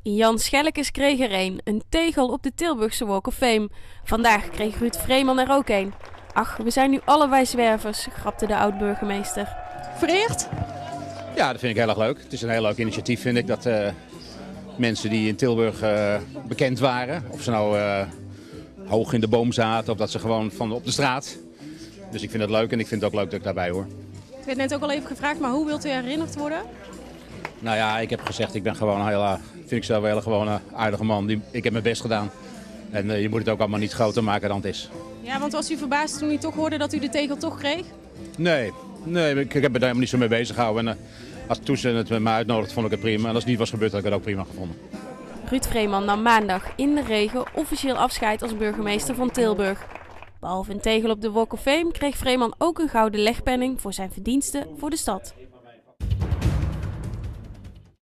Jan Schellekes kreeg er een tegel op de Tilburgse Walk of Fame. Vandaag kreeg Ruud Vreeman er ook een. Ach, we zijn nu allebei zwervers, grapte de oud-burgemeester. Vereerd? Ja, dat vind ik heel erg leuk. Het is een heel leuk initiatief, vind ik, dat mensen die in Tilburg bekend waren, of ze nou hoog in de boom zaten of dat ze gewoon van op de straat. Dus ik vind het leuk en ik vind het ook leuk dat ik daarbij hoor. Ik werd net ook al even gevraagd, maar hoe wilt u herinnerd worden? Nou ja, ik heb gezegd, ik ben gewoon een hele, vind ik zelf een hele gewone aardige man. Ik heb mijn best gedaan. En je moet het ook allemaal niet groter maken dan het is. Ja, want was u verbaasd toen u toch hoorde dat u de tegel toch kreeg? Nee, ik heb me daar helemaal niet zo mee bezig gehouden. En toen ze het met me uitnodigde, vond ik het prima. En als het niet was gebeurd, had ik het ook prima gevonden. Ruud Vreeman nam maandag in de regen officieel afscheid als burgemeester van Tilburg. Behalve een tegel op de Walk of Fame kreeg Vreeman ook een gouden legpenning voor zijn verdiensten voor de stad.